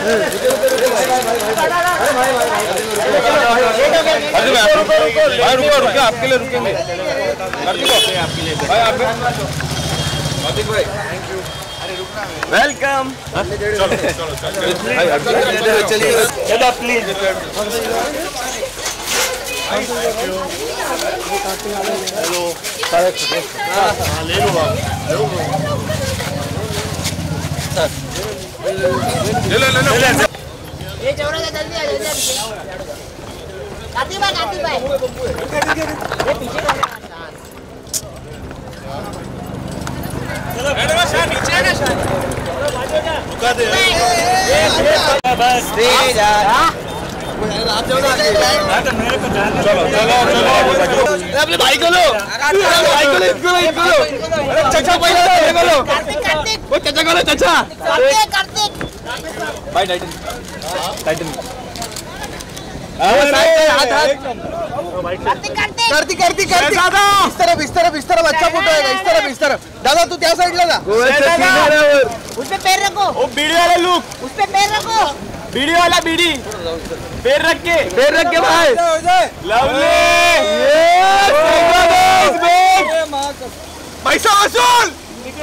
भाई रुको रुको, आपके लिए रुकेंगे। भाई आप भाई थैंक यू। वेलकम। चलो प्लीज। ले ये चौड़ा का जल्दी आ कार्तिक भाई ये पीछे चलो बैठ जा, नीचे आ जा, रुका दे बस तेज आ। आप जाओ ना, मेरे को जाना। चलो अपने भाई को लो, भाई को लो, अरे चाचा भाई को लो, कार्तिक वो चाचा को लो, चाचा कार्तिक भाई टाइटन कार्तिक इस तरफ अच्छा फोटो है। इस तरफ दादा तू त्या साइडला जा, उस पे पैर रखो, वो बीड़ी वाला लुक, उस पे पैर रखो, बीड़ी वाला बीड़ी पैर रख के भाई लवली पैसा वसूल।